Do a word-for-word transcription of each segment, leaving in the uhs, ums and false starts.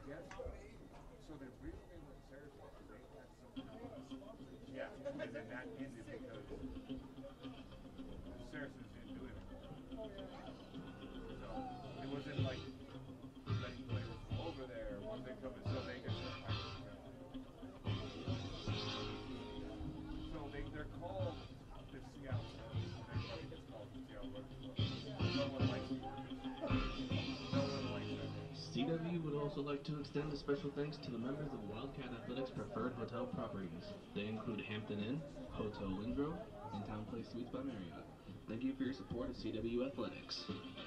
guess so. They're briefing with Sarasota. They had some kind of yeah, and then that ended because Saracens didn't do anything. So it wasn't like letting players go over there once they come in. So they get so they they're called the Seattle Stormers. Everybody gets called the Seattle Stormers. No one likes the No one likes them. C W would also like to extend a special thanks to the members of Wildcat Athletics' preferred hotel properties. They include Hampton Inn, Hotel Windrow, and Town Place Suites by Marriott. Thank you for your support of C W Athletics.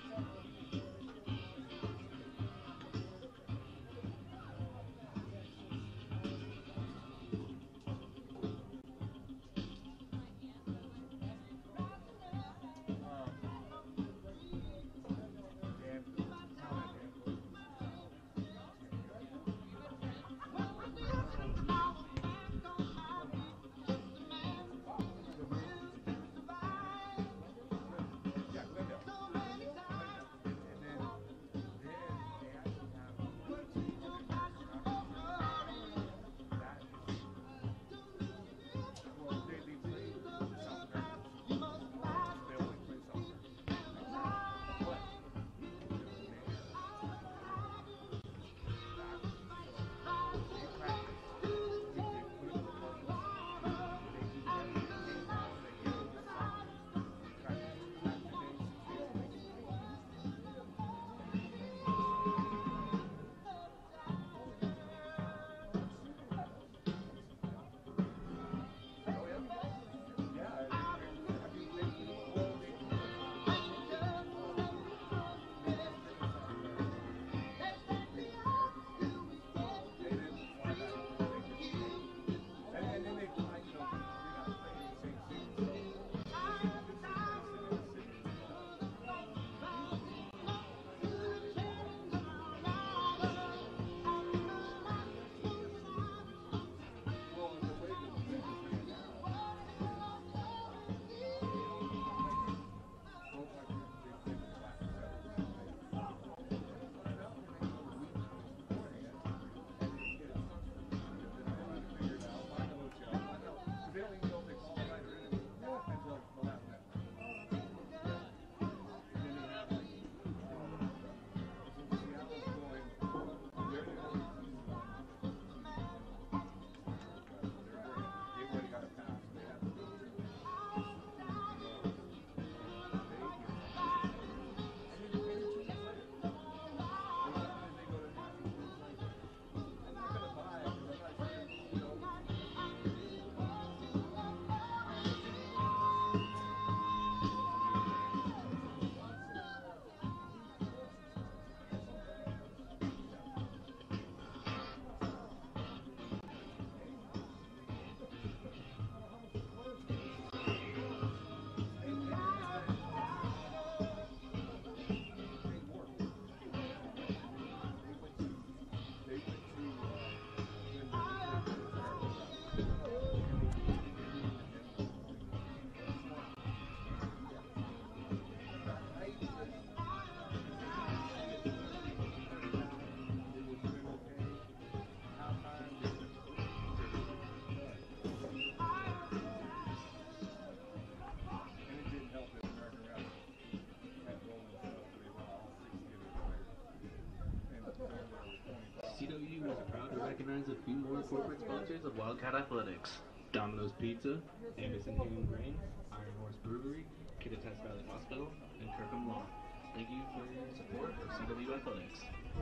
C W is proud to recognize a few more corporate sponsors of Wildcat Athletics: Domino's Pizza, Anderson Hayden Grain, Iron Horse Brewery, Kittitas Valley Hospital, and Kirkham Law. Thank you for your support of C W Athletics.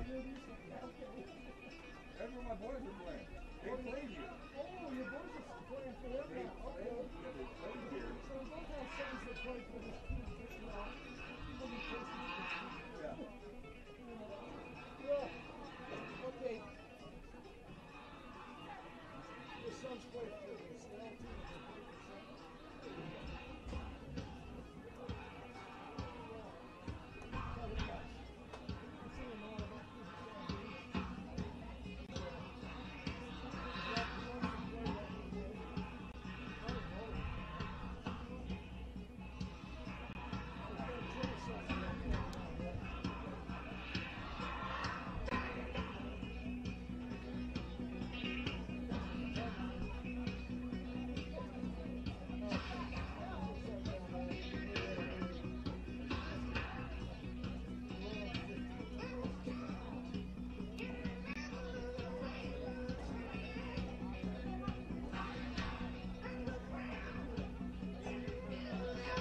That's where my boys are playing. They played here. Oh, your boys are playing for them They now. played, yeah, they played here. So those are sons that play for this team. You know, when you play for this team. Yeah. Yeah. Okay. Your sons play for this. They all teams.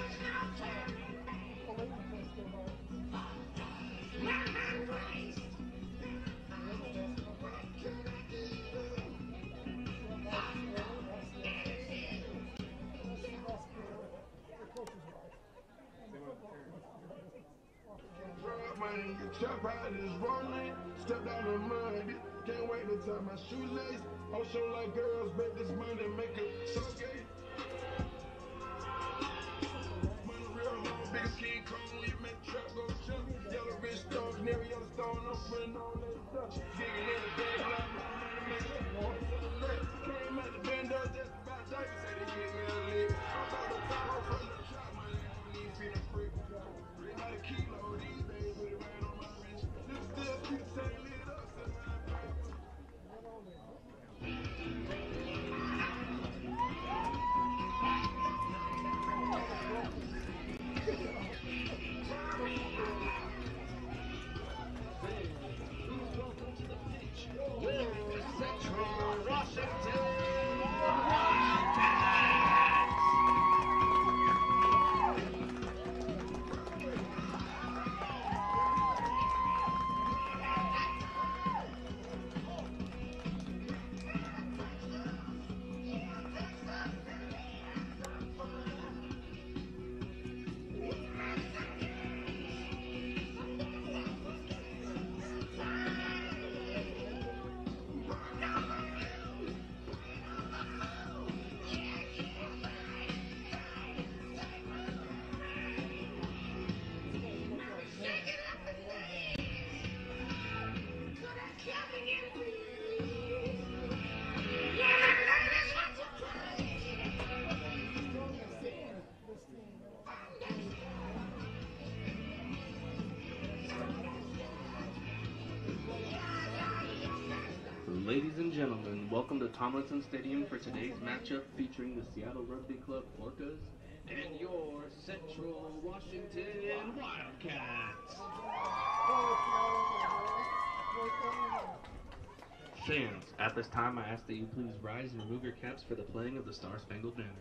Money, your trap ride is rolling. Step down the mud, can't wait to tie my shoelace. I'll show like girls, bet this money make it so gay. Money real long, big King Kong, you make trap go jump. Yellow bitch stone, near Yellowstone, I'm putting on that stuff. Digging in the bag, like my money make it more. Came at the bando, just about dice, say they get me a lick. I'm about to follow from the trap money, I don't need feeling free. Three hundred kilo these days with it right on my wrist. This still keep saying lit up, so my pipe. Central Washington. Ladies and gentlemen, welcome to Tomlinson Stadium for today's matchup featuring the Seattle Rugby Club Orcas and your Central Washington Wildcats. Fans, at this time I ask that you please rise and remove your caps for the playing of the Star-Spangled Banner.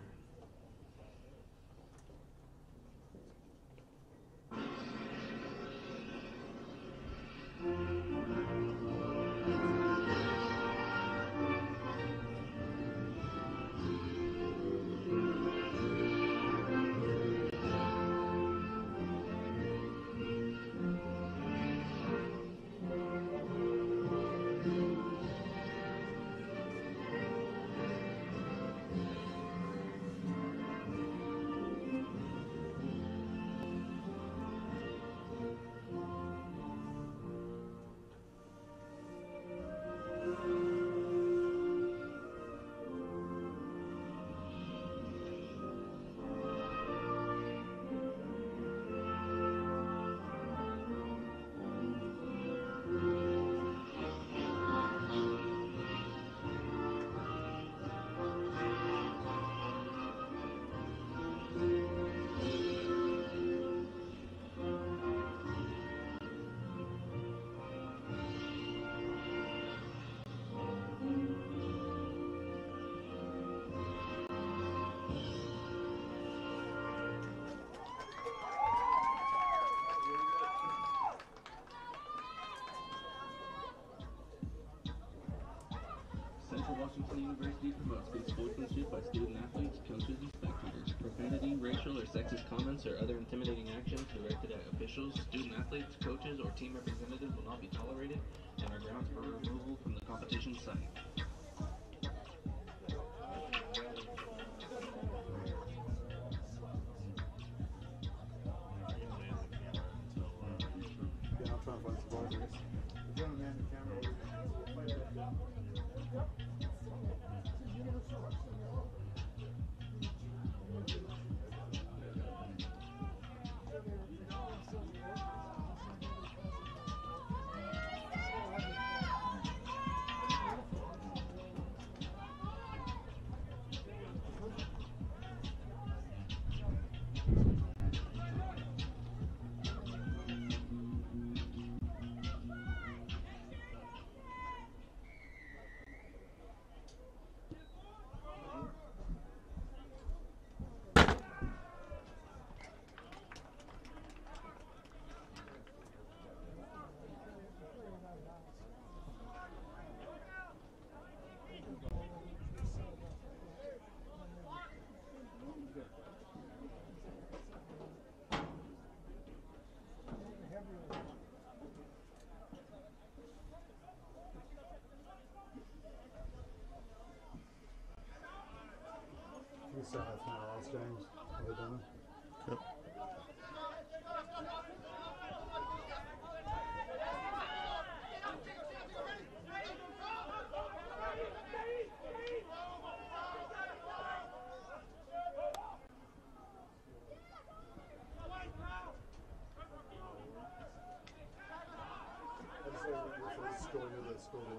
Central Washington University promotes good sportsmanship by student athletes, coaches, and spectators. Profanity, racial, or sexist comments or other intimidating actions directed at officials, student athletes, coaches, or team representatives will not be tolerated and are grounds for removal from the competition site. Yeah, I'm trying to find some borders. The gentleman in the camera. South in our last games. Have they done it? Yep. I just say if they score, you they score.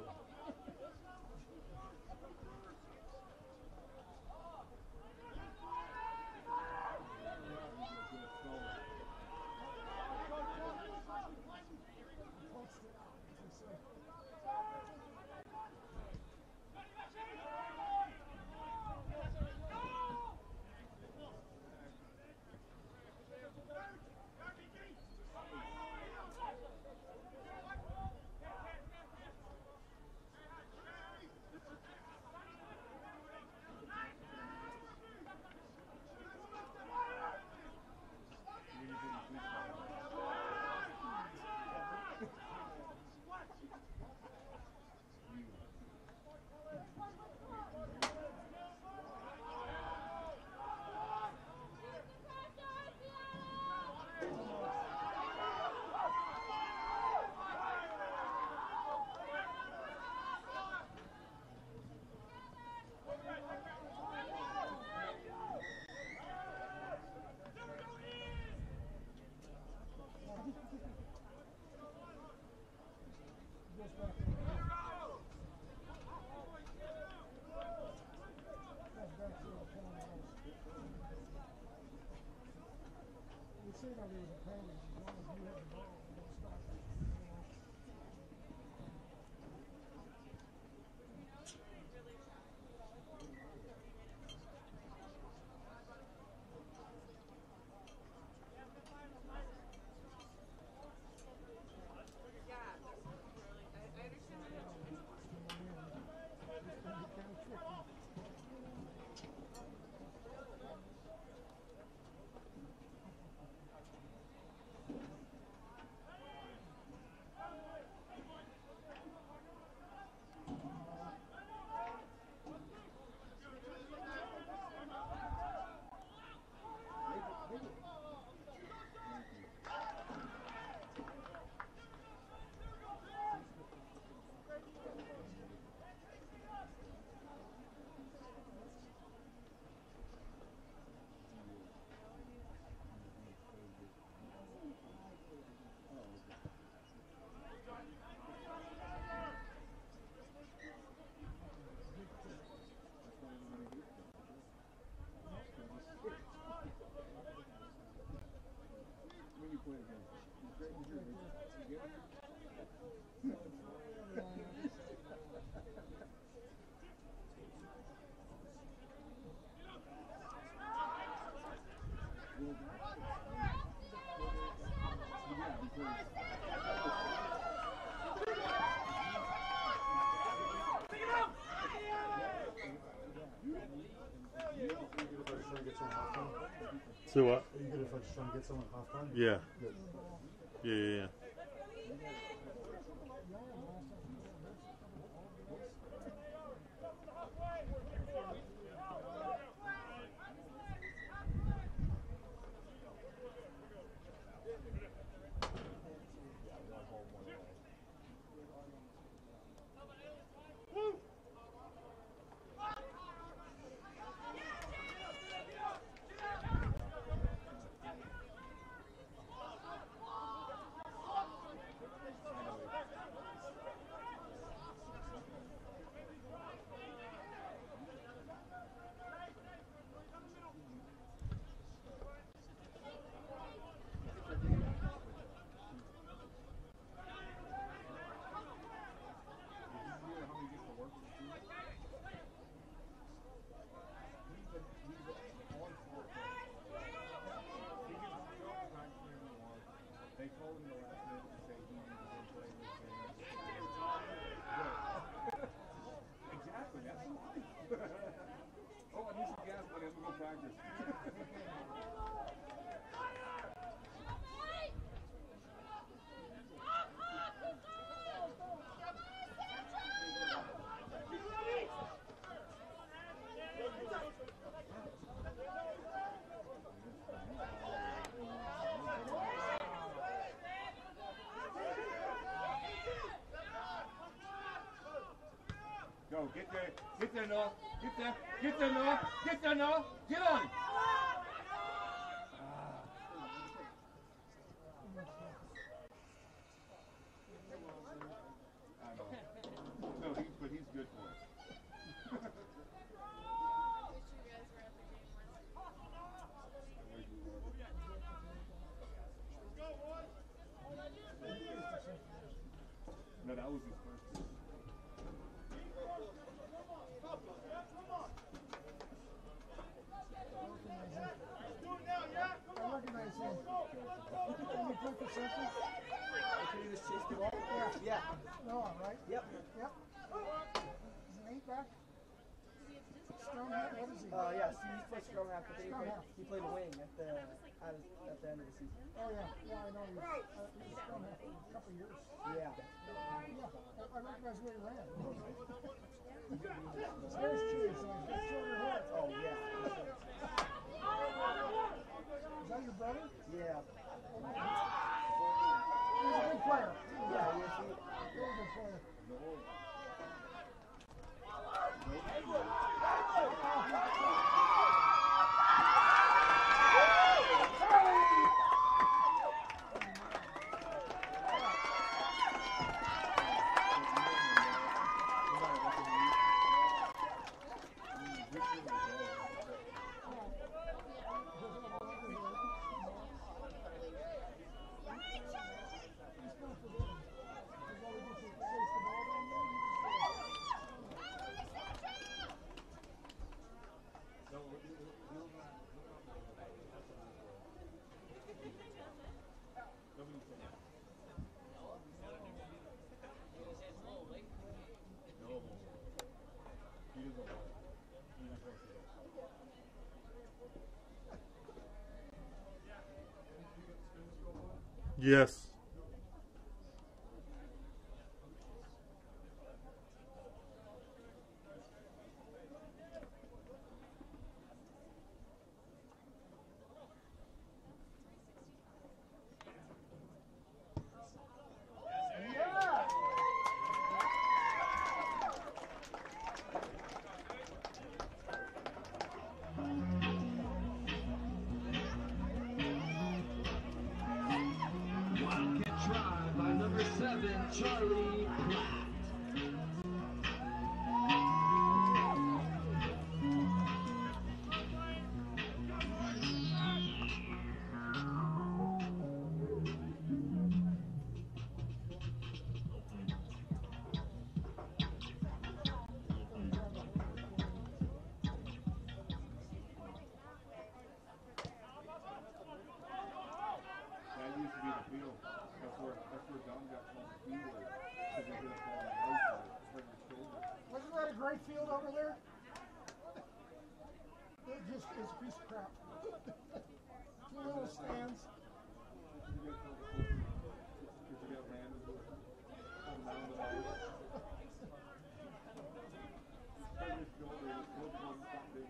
So what? Are you good if I just try and get someone half time? Yeah. Yeah, yeah, yeah. Get there. Get there, Noah. Get there. Get there, Noah. Get there, Noah. Get on him. I know. No, he, but he's good for it. No, that was his first. I recognize him. Can you play for Central? Can you just chase the ball? Yeah. Yeah. Noah, right? Yep. Yep. He's an eight back. Strong half. What is he? Uh, yes, he played strong half, but then he Strong played, half. he played wing at the at, at the end of the season. Oh yeah, yeah, I know. He was, uh, he was strong half for a couple of years. Yeah. Yeah, I, I recognize where he ran. His hair's changed, so he's got shorter hair. Oh yeah. For sure. Is that your brother? Yeah. He's a good player. Yeah, he is. He, Very good player. Yes. Charlie Pratt. That used to be the field. That's where, that's where John got called the field. Because they hit a ball on the right side, hurt his shoulder. Wasn't that a great field over there? It just is a piece of crap. Two little stands. You get called the field because you got ran into it. Come down the line. Hurt his shoulder, his foot wasn't that big.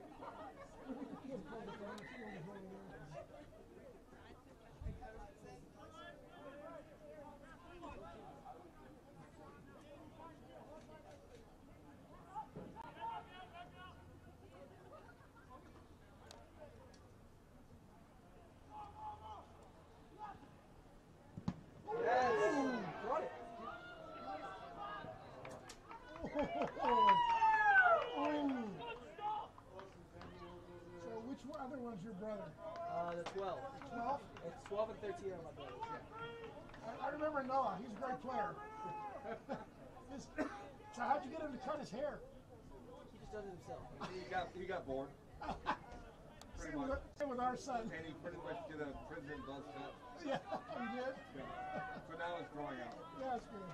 So which one- other one's your brother? Uh, the twelve. twelve? It's twelve and thirteen are my brothers. Yeah. I, I remember Noah. He's a great player. His, so how'd you get him to cut his hair? He just does it himself. He got, he got bored. Same with, same with our son. And he pretty much did a prison buzz cut. Yeah, he did. Yeah. So now it's growing out. Yeah, it's good.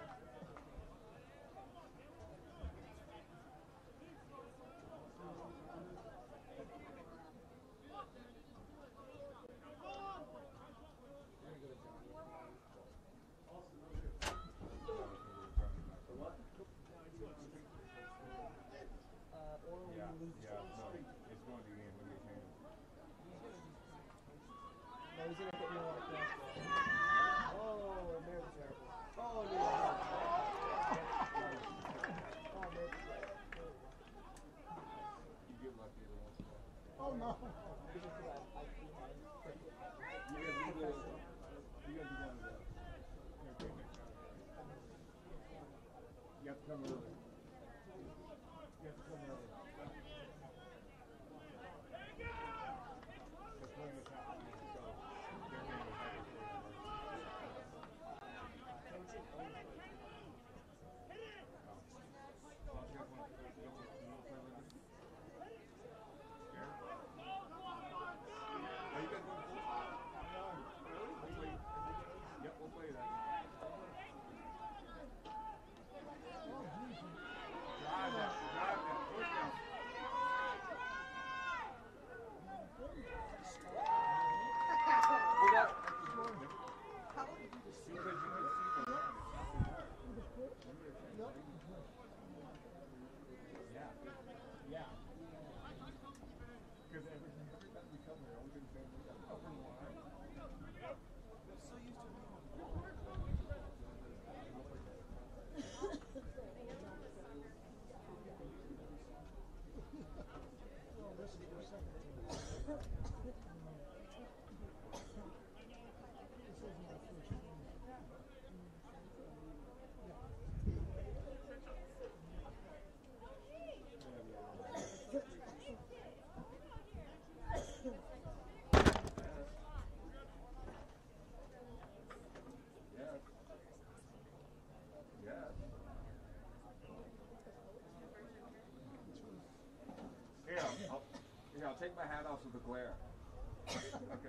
Uh, or Yeah, we lose yeah, twice. no, it's going to be in when they change. No, he's gonna hit me like that. Oh, America's terrible. Oh, no. come early. You have to come early. Because when this happens, you go. They're going to have it for I'll take my hat off with the glare. Okay.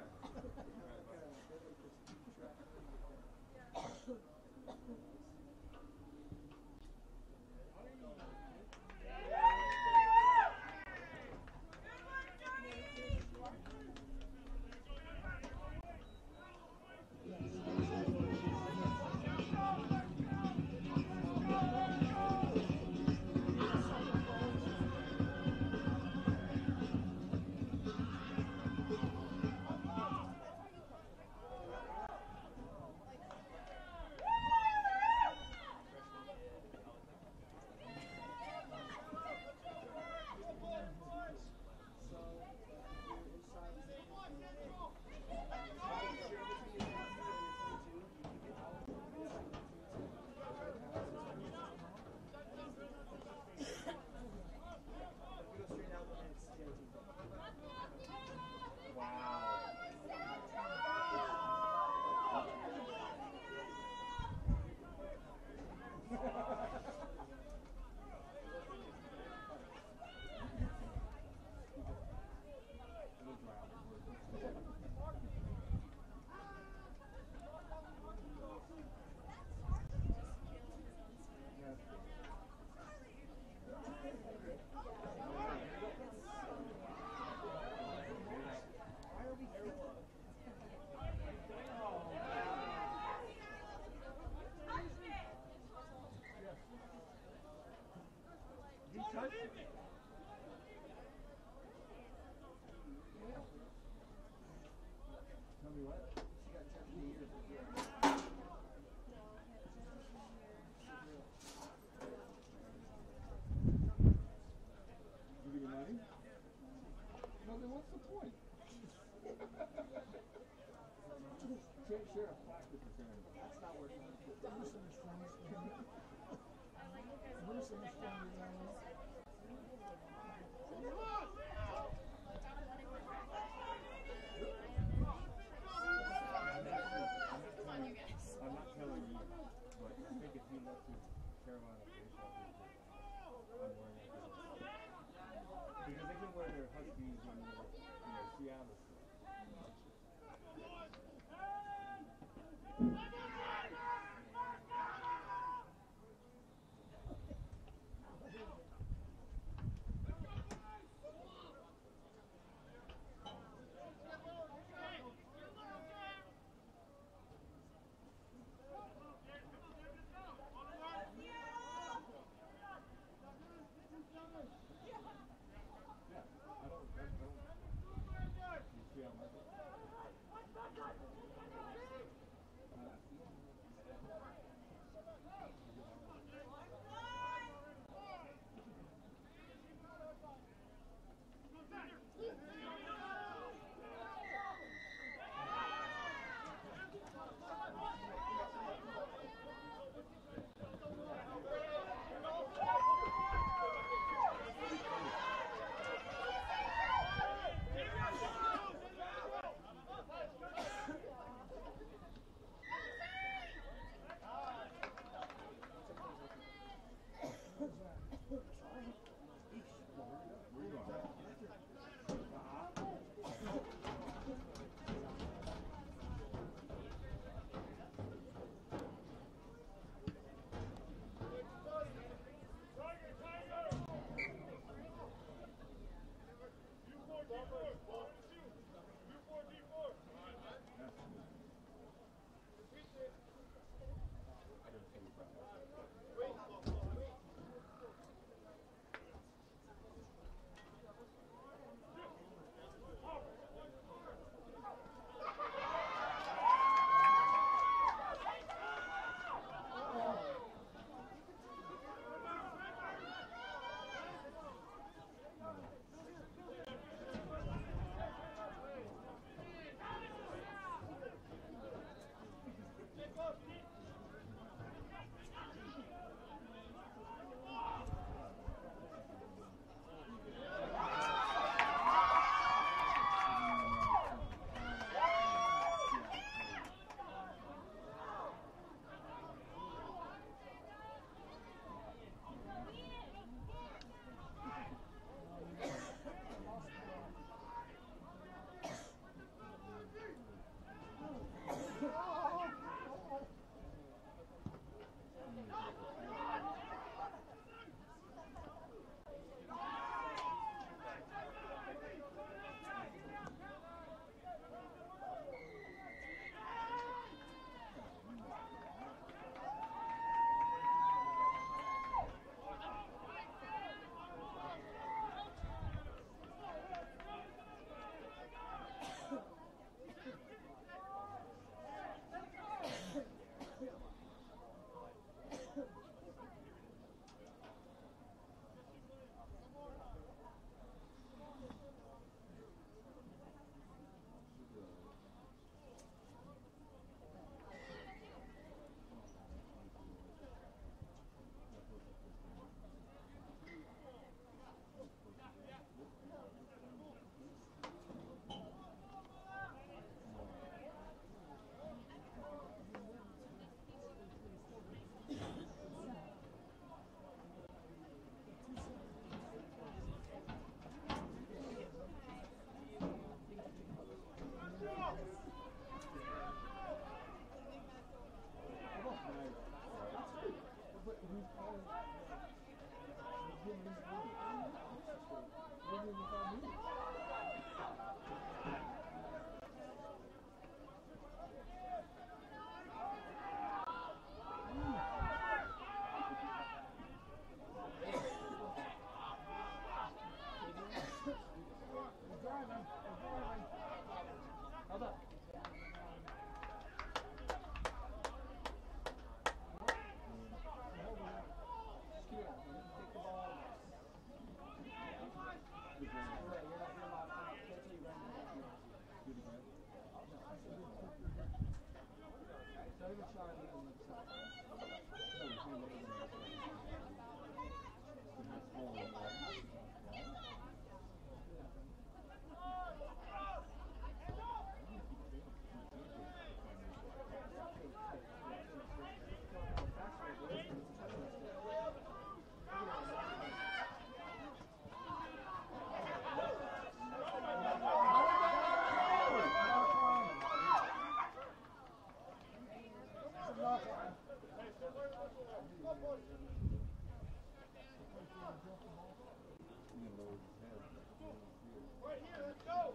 Right here, let's go.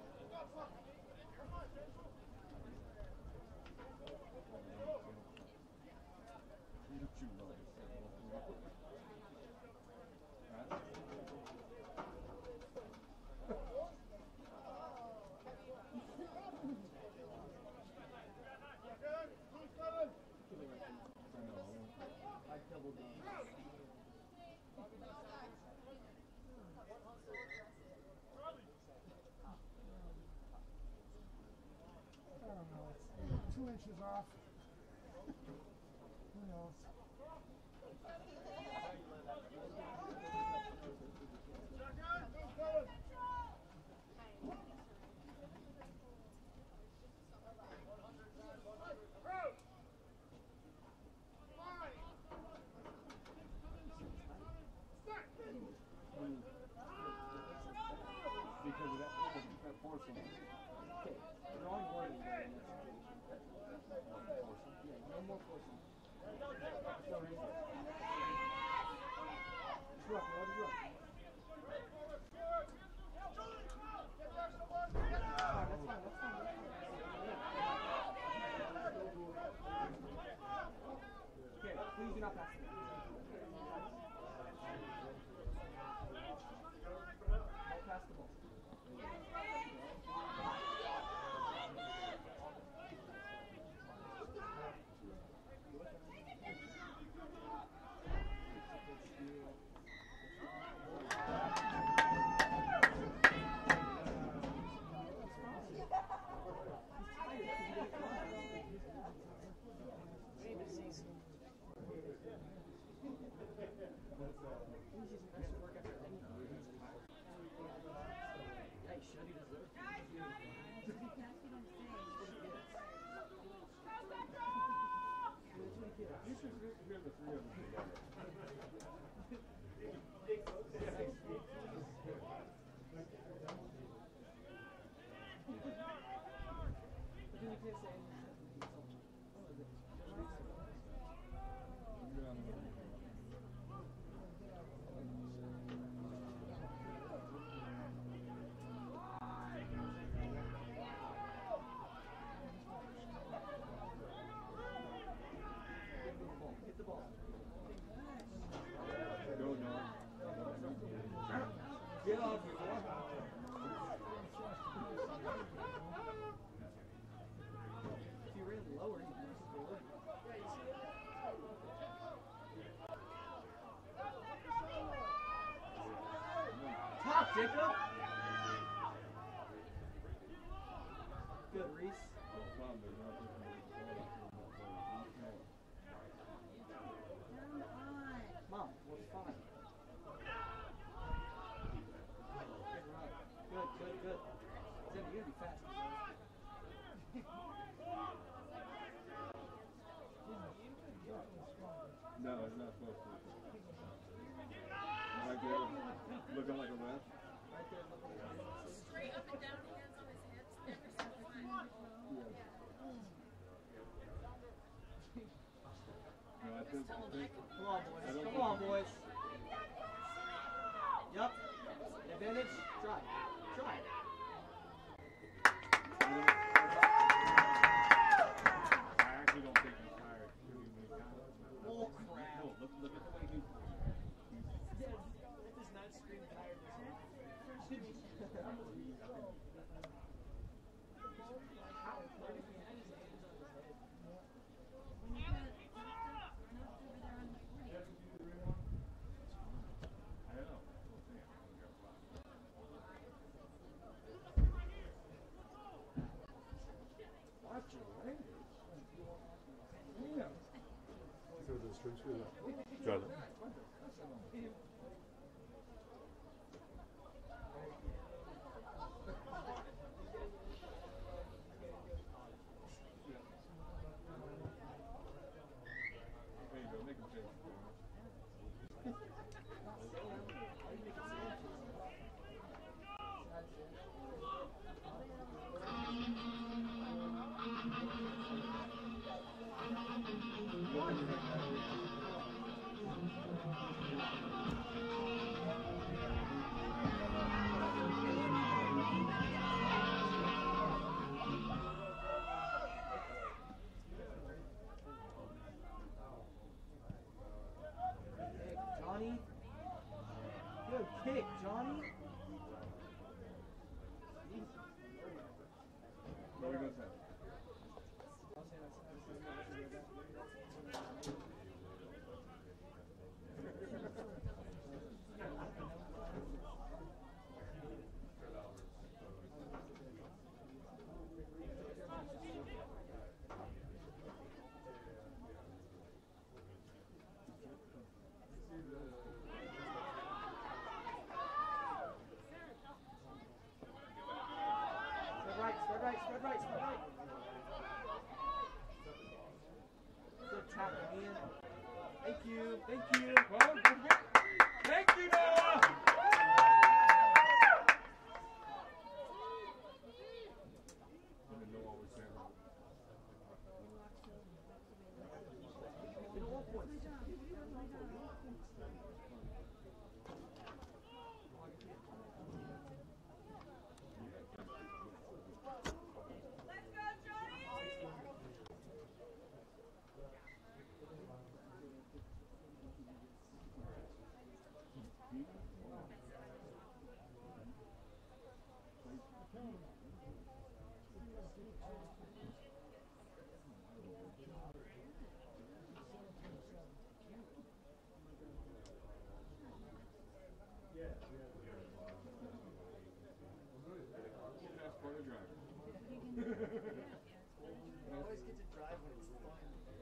I don't know, it's two inches off. Who knows? Because of that, that porcelain. Okay, wrong wording there. Yeah, no more forcing. No reason. Truck, no other truck. Alright, that's fine, that's fine, that's fine. Okay, please do not pass it. Don't pass the ball. You should hear the three of them together. Hit the ball. Go, Norm. Get off your boy. If you ran lower, you'd be lower. Top, Jacob! Good, Reese. Mom, we're fine. Good run. Good, good, good. Zeb, you're gonna be fast. No, it's not supposed to. Right there, looking like a ref. Right there, look at that. Straight up and down, hands on his hips, every single time. No, I think, I think, Come on, boys. Come on, boys. Yup. Advantage. Try. Try. I actually don't think he's tired. Oh, crap. No, look, look at the way he. That does not scream tiredness. I don't know. Watch your language. Yeah. So the strings for that. Got it. There you go, make him face. Step right, step right. Good tackle, Ian. Thank you, thank you. Well, thank you, Noah! You always get to drive when it's fun.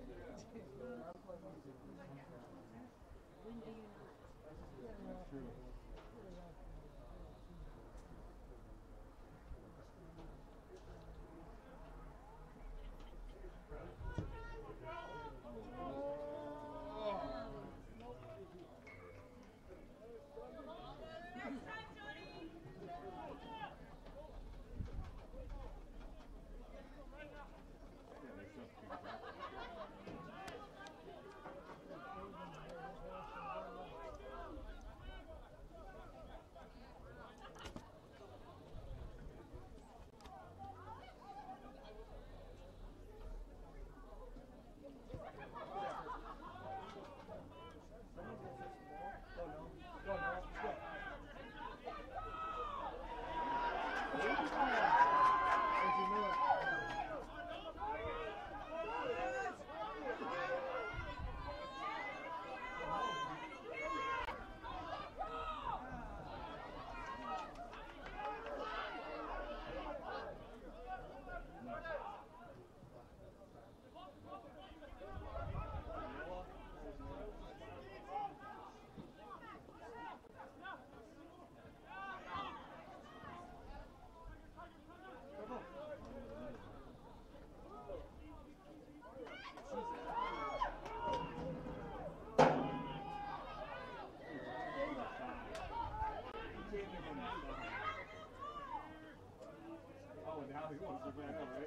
Oh, now he wants to back up, right?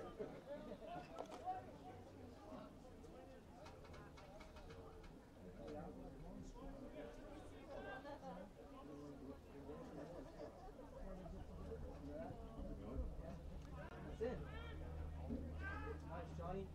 That's it. Nice, Johnny.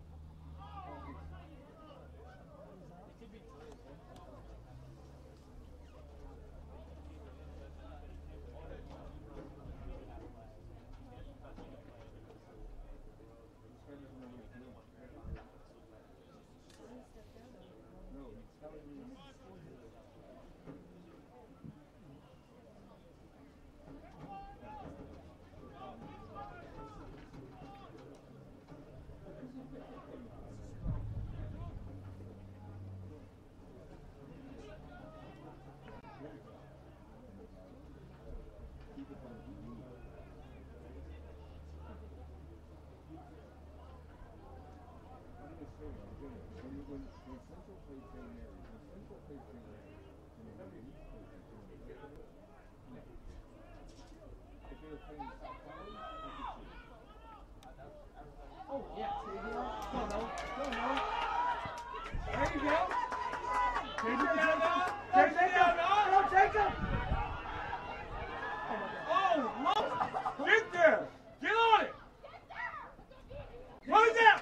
Oh, yeah. There you go. Go, Noah. Go, Noah. There you go. Take Take it down, Noah. Take Take it down, Noah. Go, Jacob. Oh, look. Get there. Get on it. Put it down.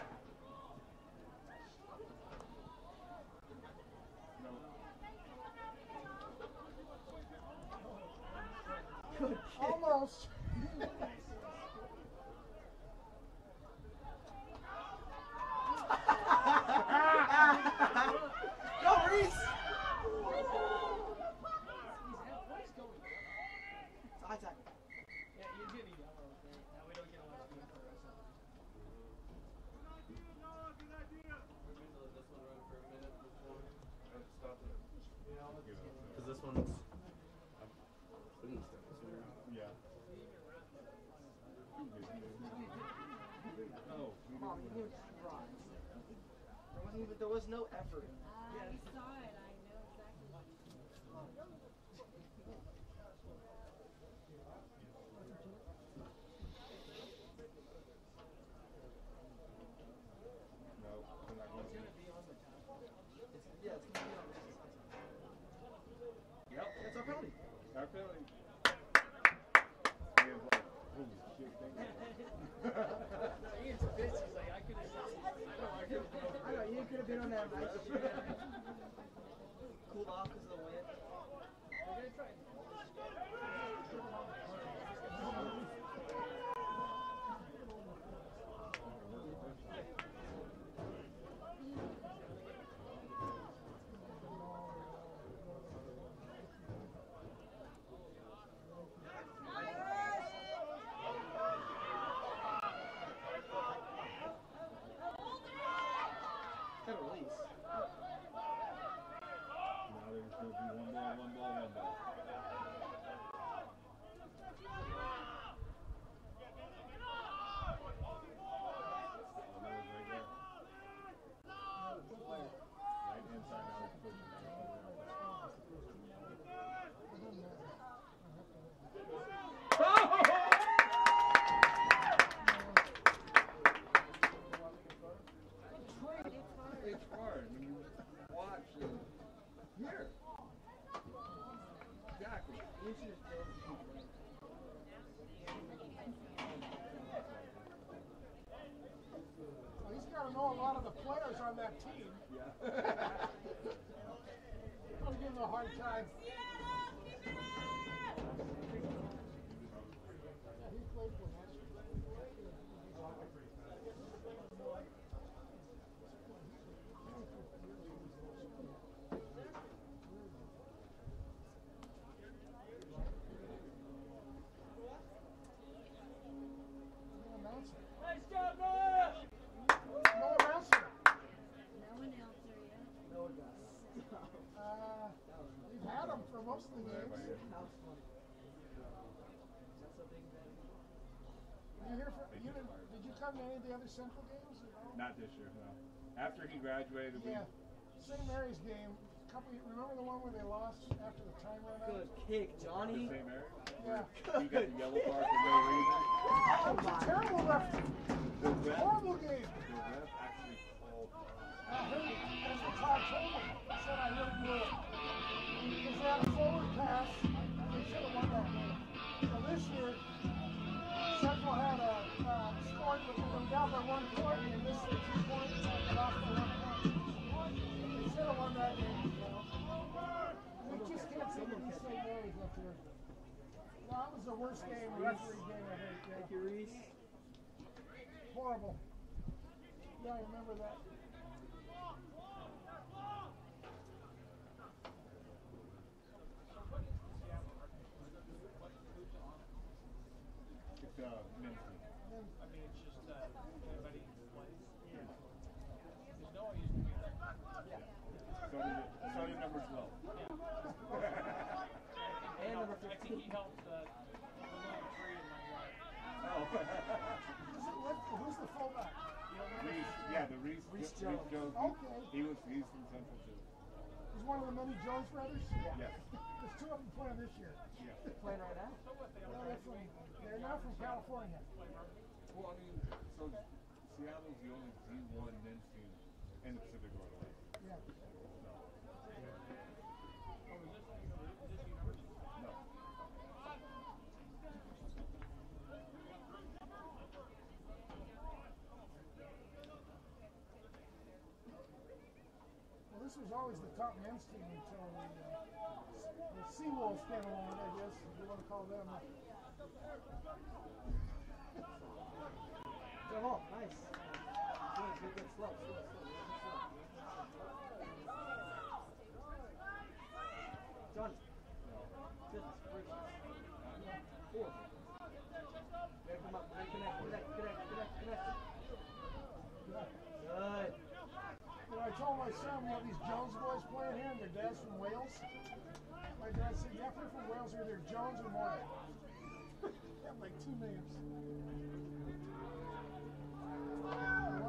Good. Almost. Go, Reese. Side tackle. Yeah, you did eat yellow. Now we don't get a lot of food for the rest of it. Because this one's. We can start this one. Yeah. Tom, you didn't even try. There wasn't even, there was no effort. Uh, I saw it. I know exactly what you No, we're not going to. It's, yeah, it's gonna be on this. Yep. That's our penalty. Our penalty. Ian's like, holy shit, thank you. Ian's pissed. He's like, I could have. I know I could have. I know, you could have been on that night. Cooled off because of the wind. We're gonna try. Kind of release. Now there's going to be one ball, one ball, one ball. Right inside, now he's pushing. It's hard when you watch and hear. Exactly. You should have done Well, he's got to know a lot of the players on that team. Yeah. I'll give him a hard time. Yeah, he played for us. Nice job, Noah! No announcer. No one else there yet. no guys. Uh, we've had him for most of the games. That was funny. That's a big bet. You here for? You didn't, did you come to any of the other Central games? Or no? Not this year, no. After he graduated, we. Yeah. Saint Mary's game. Couple. Remember the one where they lost after the time ran out? Good kick, Johnny. The Saint Mary? Yeah. He got the yellow card for no reason. That was a terrible referee. The ref, Horrible game. the ref actually called. I heard it. That's what Todd told me. He said I heard blew it. Because they had a forward pass. They should have won that game. So this year, Central had a uh, scored with them down by one point and missed the two points and lost by one point. They should have won that game. You know? We just can't seem to be Saint Mary's up here. No, that was the worst game, referee game I heard. Thank Yeah. you, Reese. Horrible. Yeah, I remember that. It's uh, men's league. I mean, it's just uh, anybody who plays. Because Noah used to be there. So did, so did number twelve. And number fifteen. I think he helped uh, remove a tree in my yard. Oh. Who's the, what, who's the fullback? Reese, yeah, the Reese, Reese Reese Jones. Jones. Okay. He was, he's from Central too. He's one of the many Jones brothers? Yes. There's two of them playing this year. Yeah. Playing right now. No, they're from, they're not from California. Well, I mean, so Seattle's the only D one men's team in the Pacific Northwest. Yeah. No. Well, this was always the top men's team until the, uh, the Seawolves came along, I guess, if you want to call them. Go home. Nice. Good, good, good. Slow, slow, slow. Johnny. Goodness gracious. Four. There, come up. Connect, connect, connect, connect, connect, connect. Good. You know, I told my son we have these Jones boys playing here, and their dad's from Wales. My dad said, yeah, if you're from Wales, you're either Jones or Morgan. They have like two names. One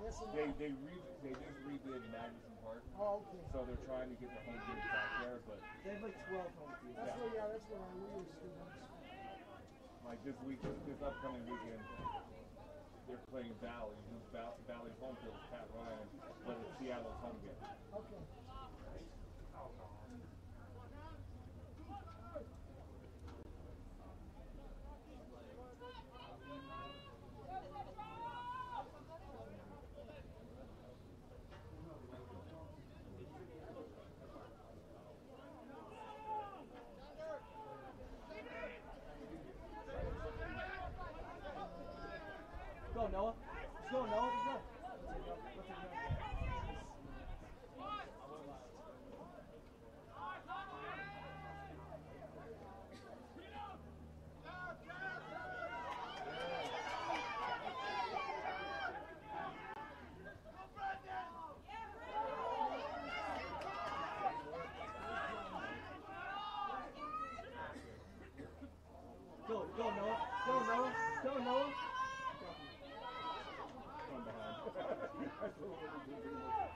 missing They out. they re they just redid Magnuson Park, Oh, okay. so they're trying to get the home games back there. But They have like twelve home games. That's Yeah. where, yeah, that's where our Lewis students. like this week, this upcoming weekend, they're playing Valley. Who's Val Valley's home field is Pat Ryan, but it's Seattle's home game. Okay. Go, Noah. Let's go, Noah. Let's go. Let's go. Let's go. Go, go, Noah. Go, Noah. Go, Noah. From behind. That's what we're doing.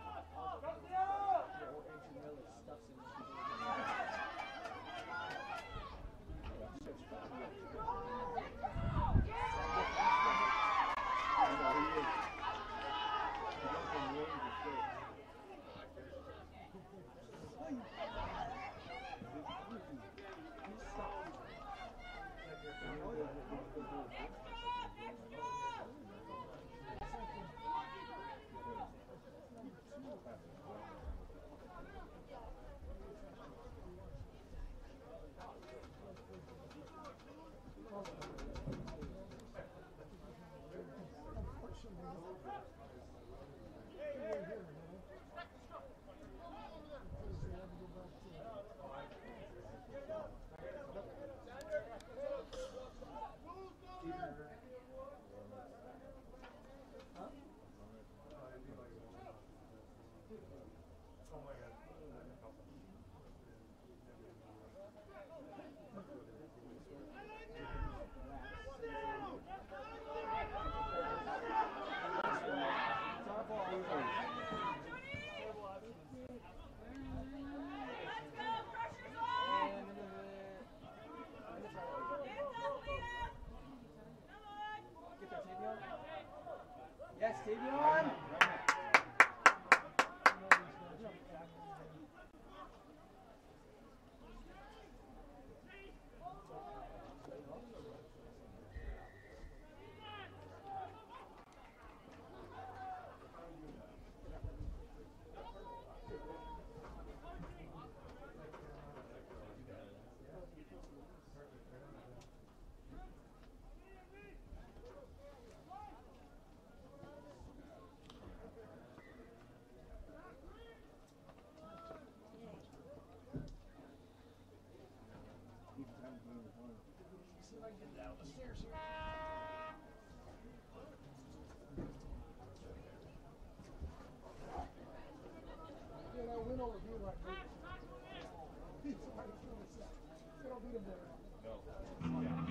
Yes, Davion. Yeah, that win over here right there. He's right through the set. They don't beat him there. No. Yeah.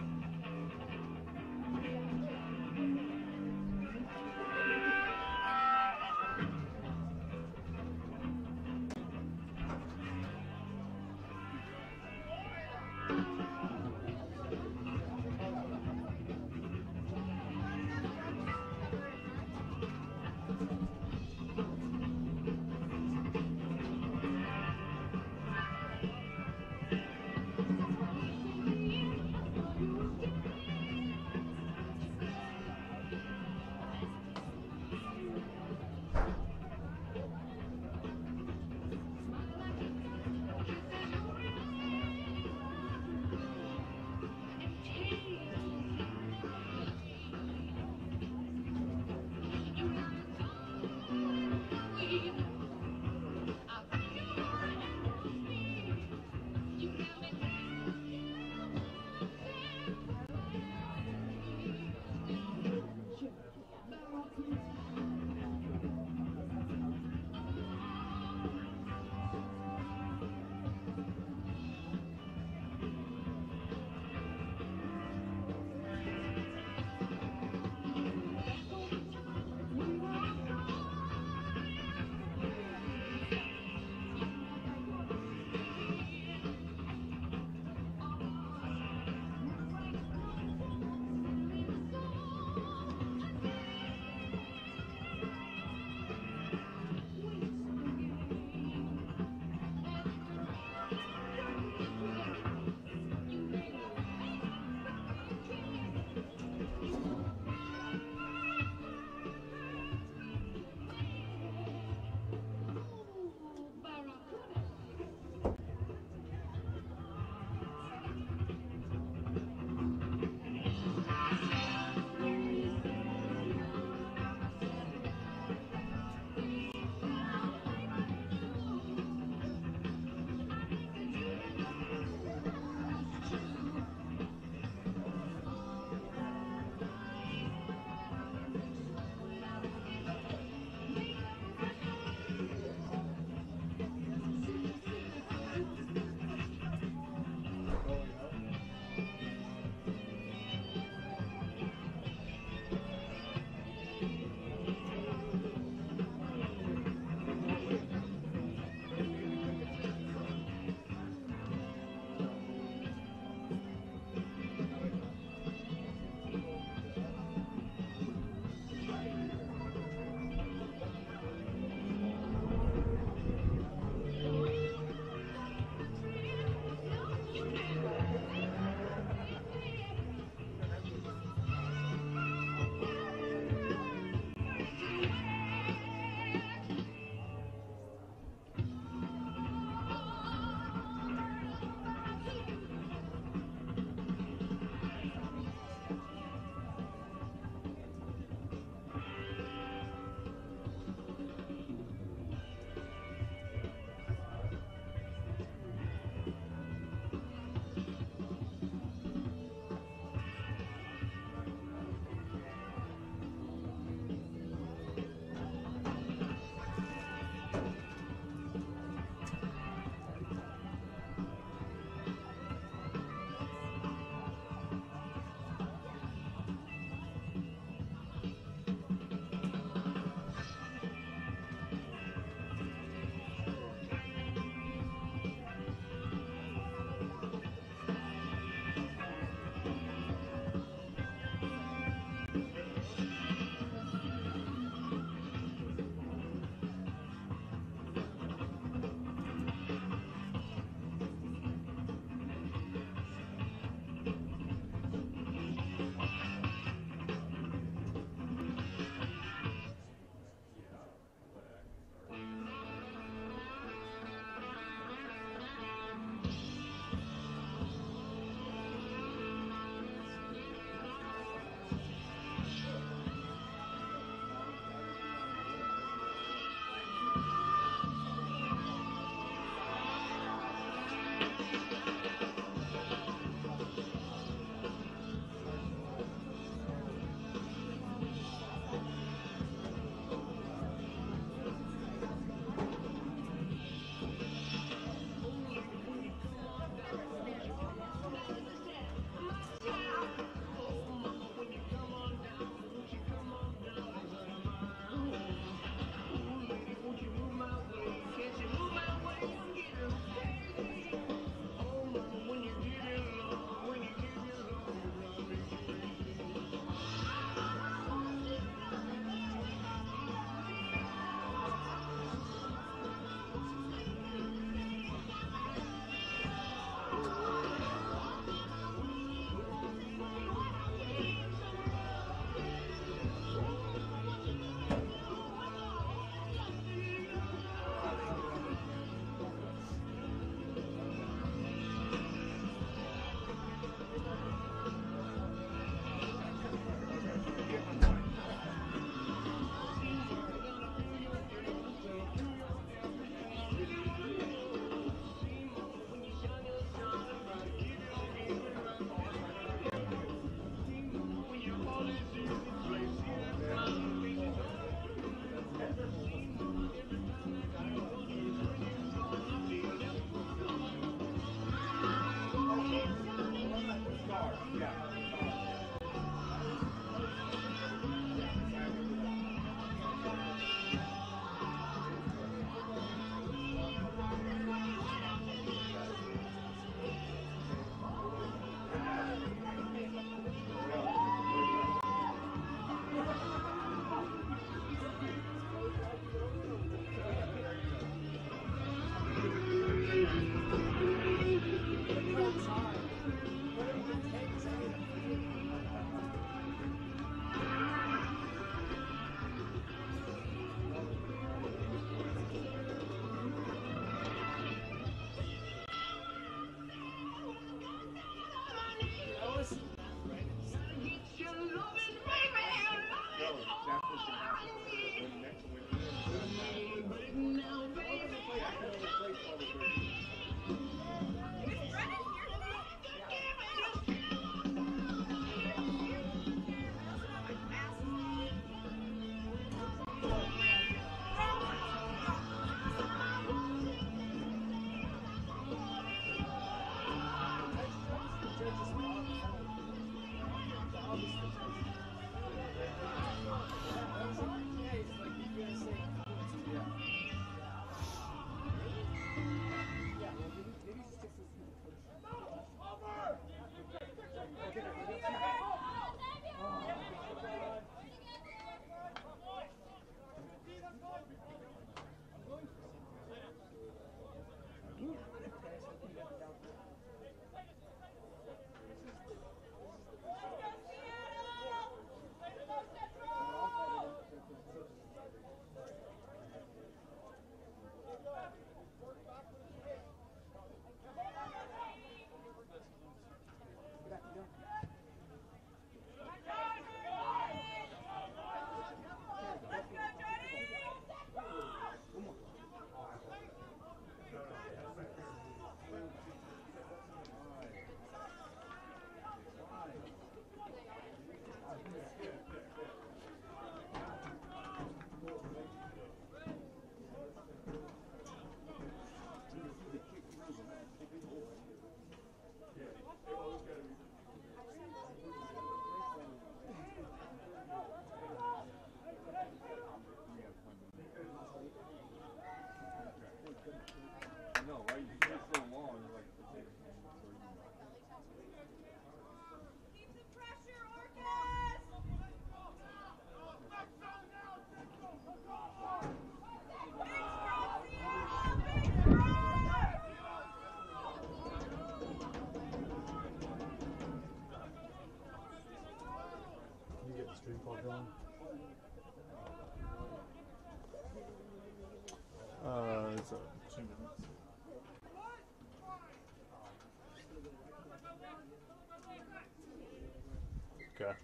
Okay.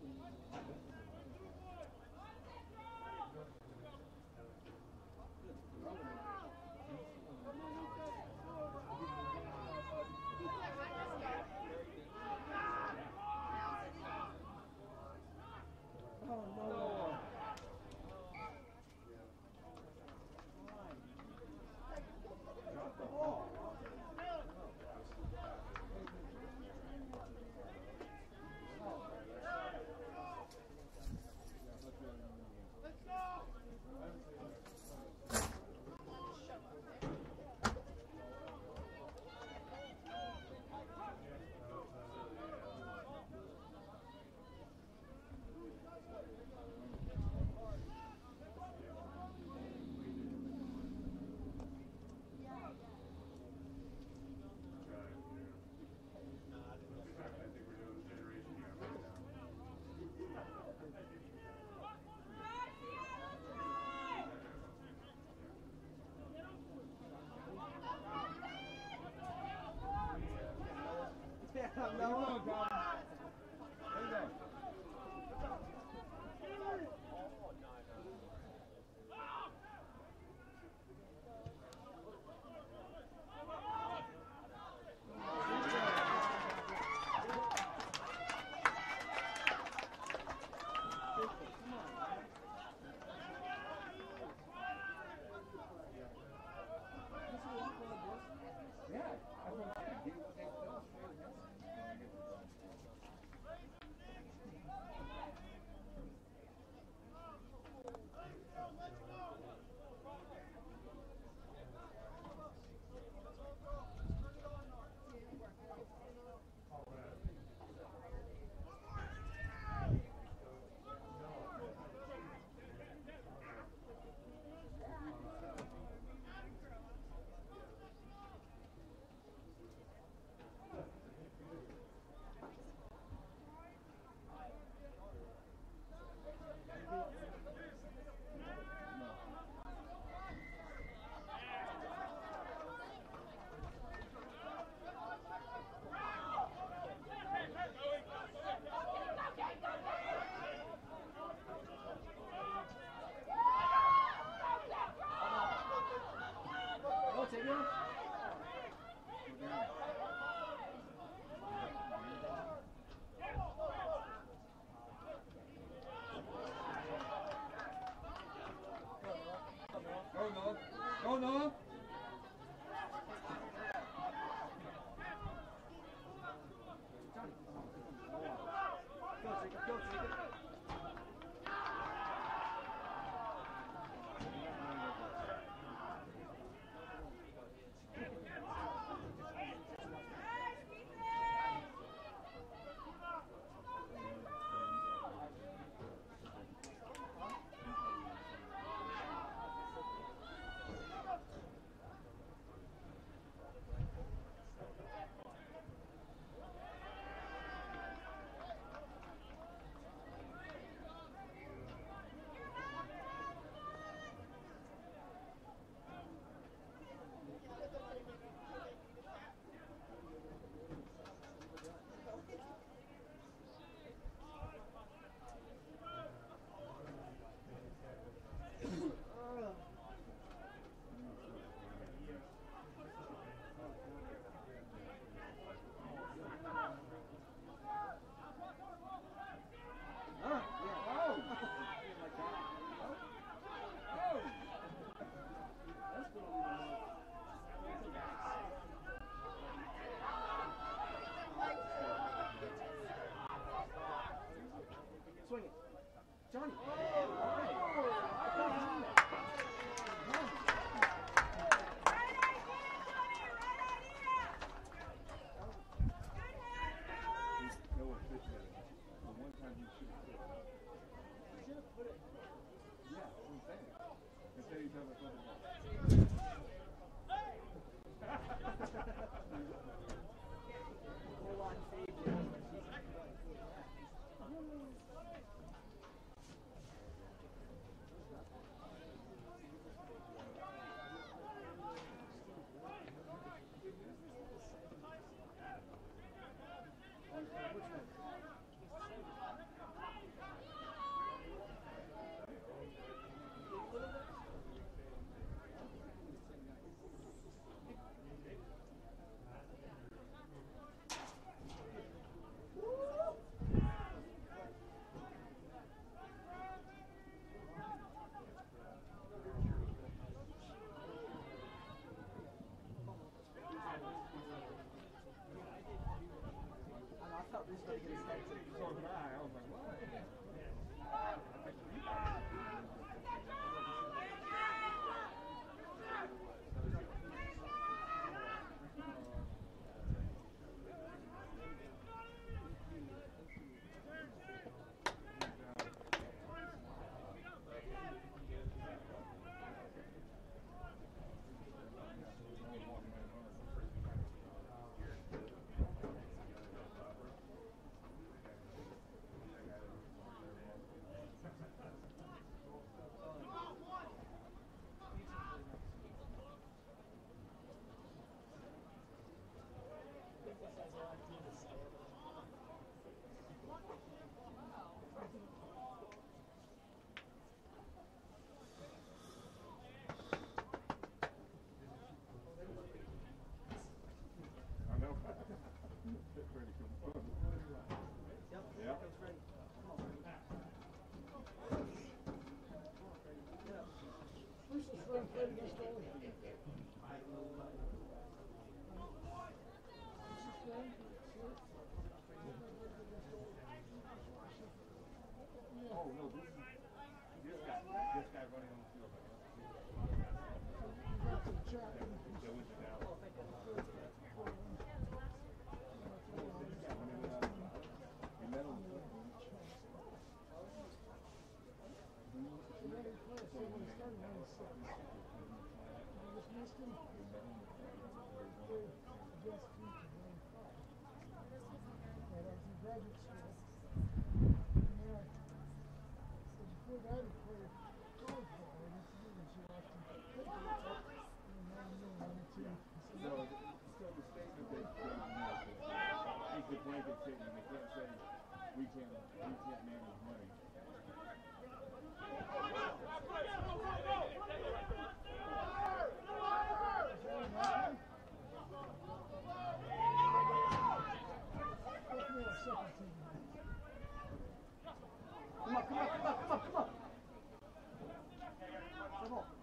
Good. there and played against all of you. Oh, no, this is this guy, this guy running on the field. They went to Dallas. We met on the field. Blanket statement. They can't say we can't we can't manage money. Come on, come on, come on, come on, come on. Come on.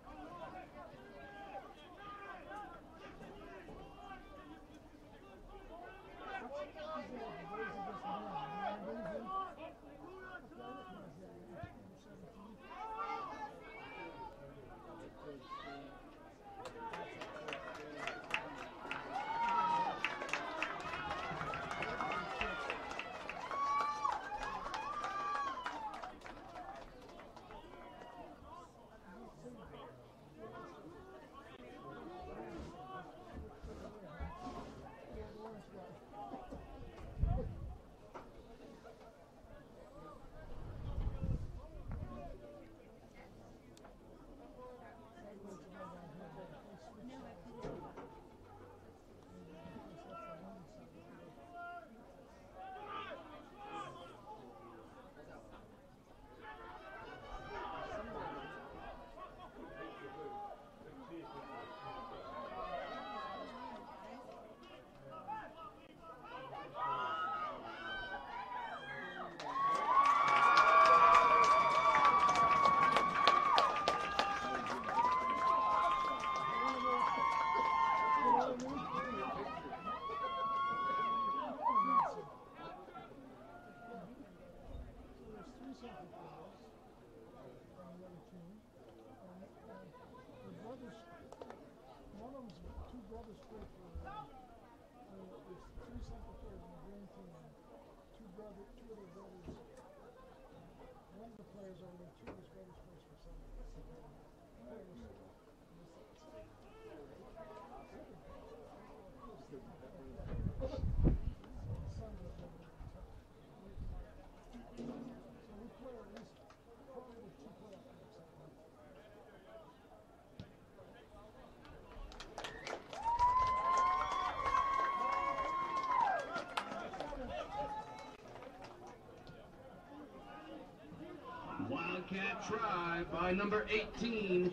Wildcat try by number eighteen,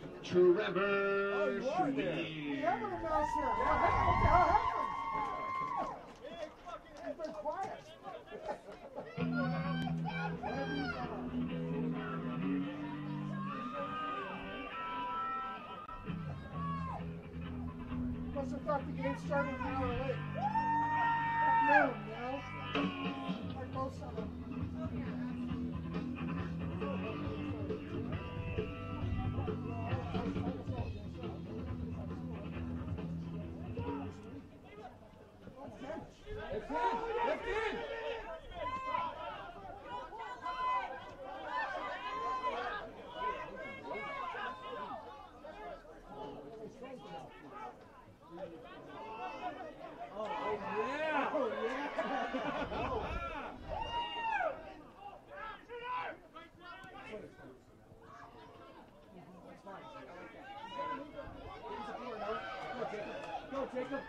Trevor Oh, you are there. Schmier. Yeah, but I'm out here. What the hell, what the hell happened? He's been quiet. Whatever you got. Must have thought the game started an hour late. At noon, you know? Like most of them. Jacob.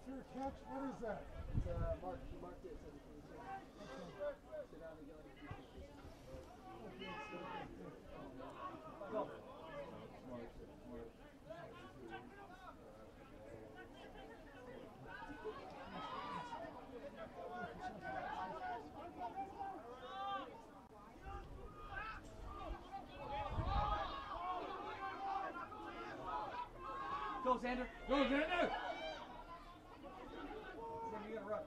After a catch, what is that? It's uh, mark, you marked it, so between two. Sit down again. Go. Go, Xander. Go, Xander. Xander, you gotta run.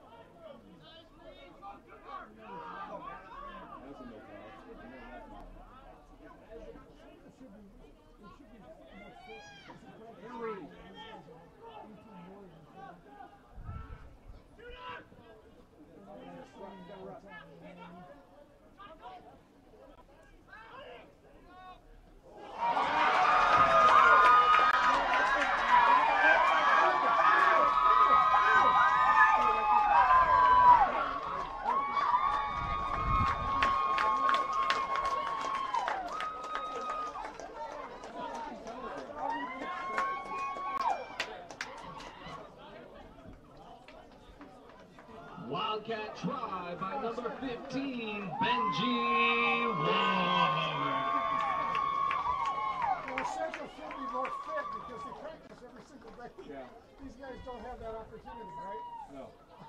Henry. Wildcat try by number fifteen, Benji Ward. Well, Central should be more fit because they practice every single day. Yeah. These guys don't have that opportunity, right? No.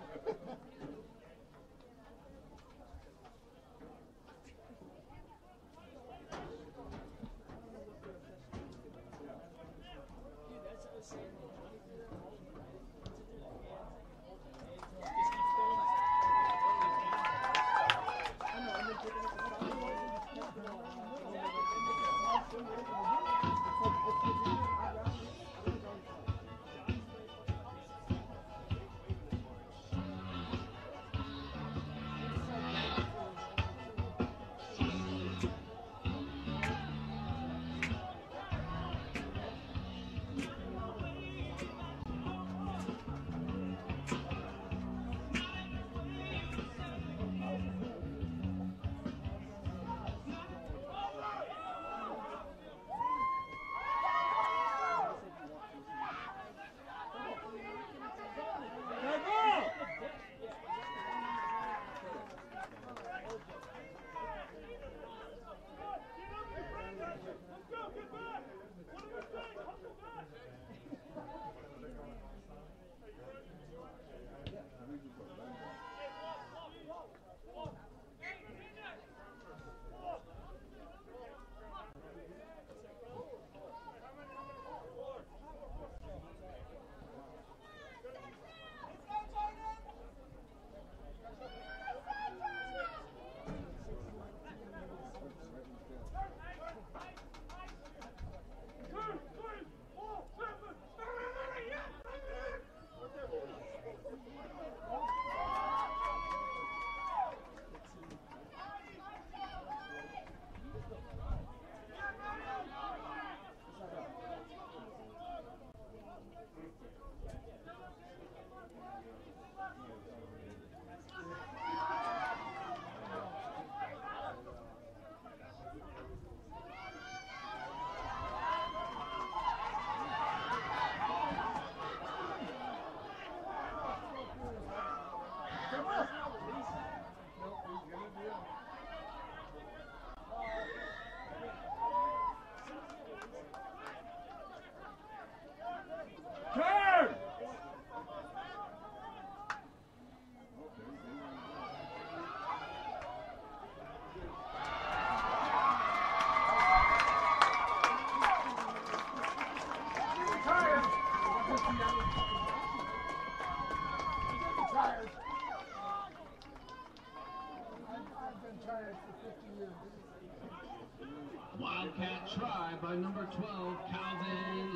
Wildcat try by number twelve, Calvin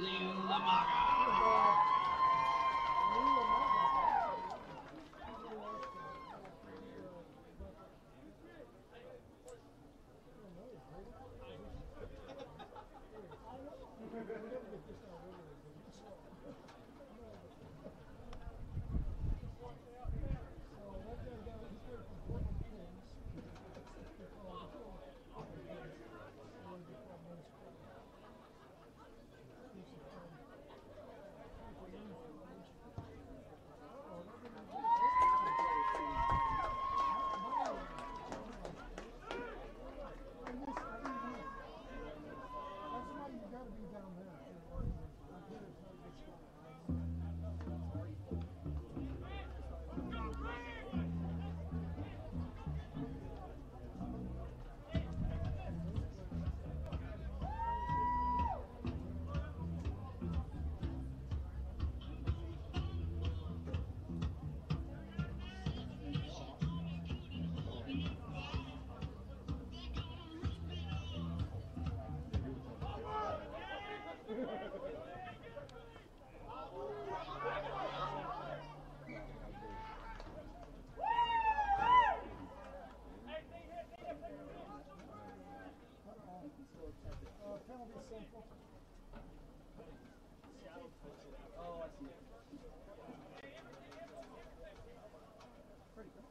Liulamaga. Oh, I see it. Pretty good.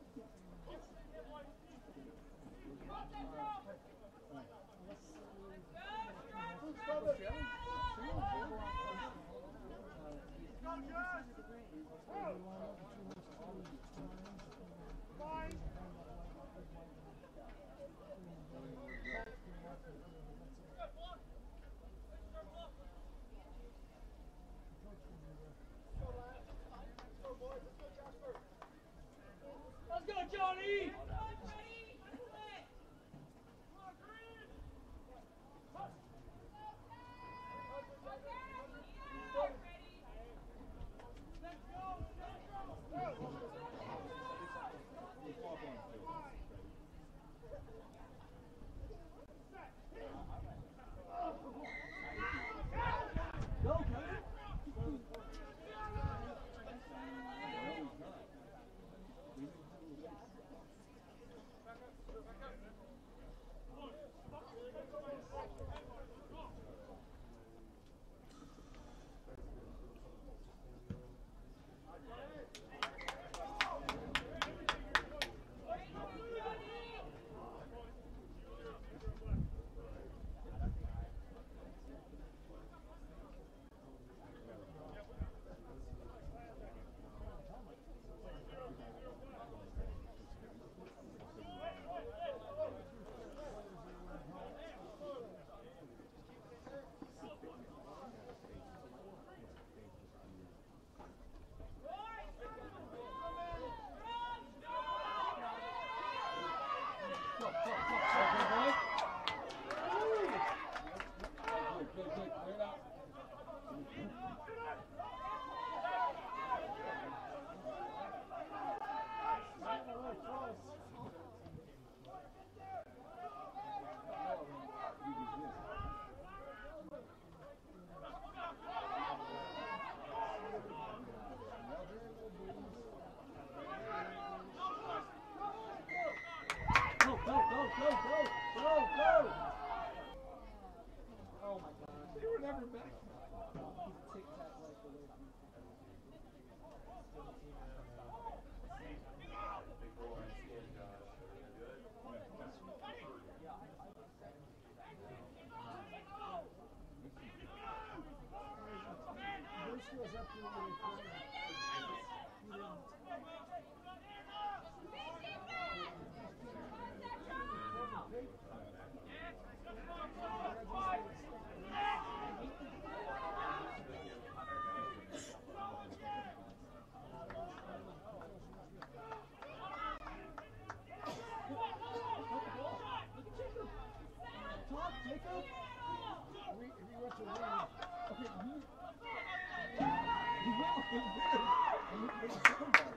Let's go, Johnny! Go, Kevin! Go, go, go, go, go, go, go! Oh my God. They were never back. Tic tac like the way. Bruce goes up to the corner. He didn't. Talk, Jacob! We, he went to win. Okay, you... You will, you will. You will somebody.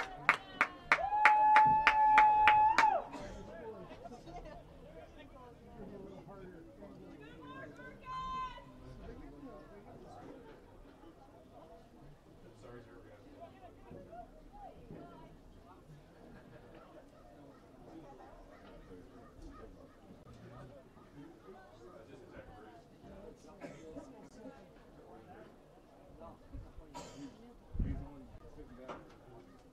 Sorry, sir, guys. He's on sitting down.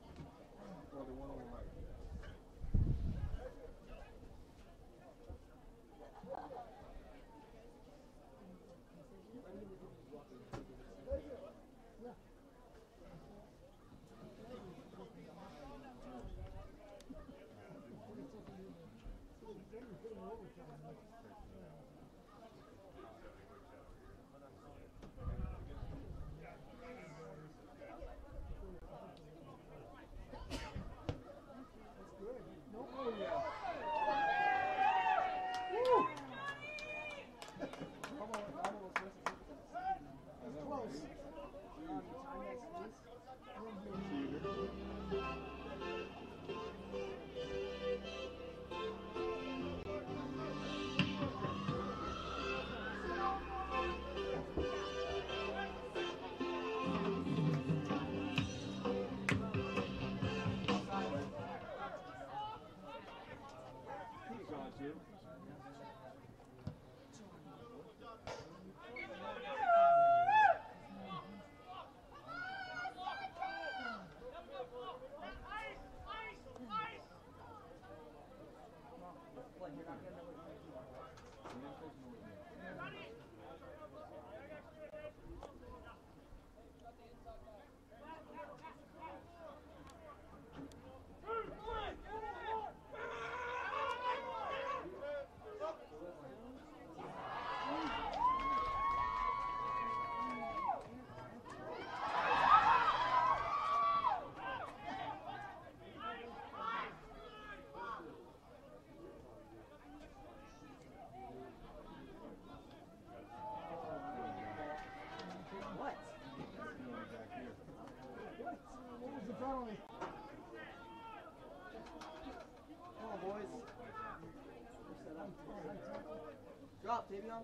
penalty. Come on, boys. Drop, Tavion.